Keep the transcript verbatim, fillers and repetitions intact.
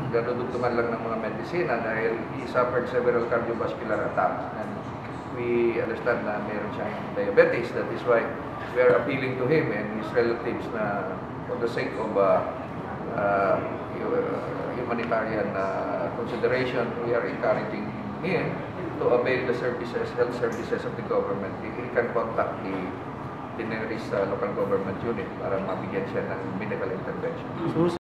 dadudugtungan lang ng mga medisina dahil he suffered several cardiovascular attacks. And we understand na meron siyang diabetes. That is why we are appealing to him and his relatives na for the sake of uh, uh, humanitarian uh, consideration, we are encouraging him to avail the services, health services of the government. He, he can contact the the nearest uh, local government unit para mabigyan siya ng medical intervention.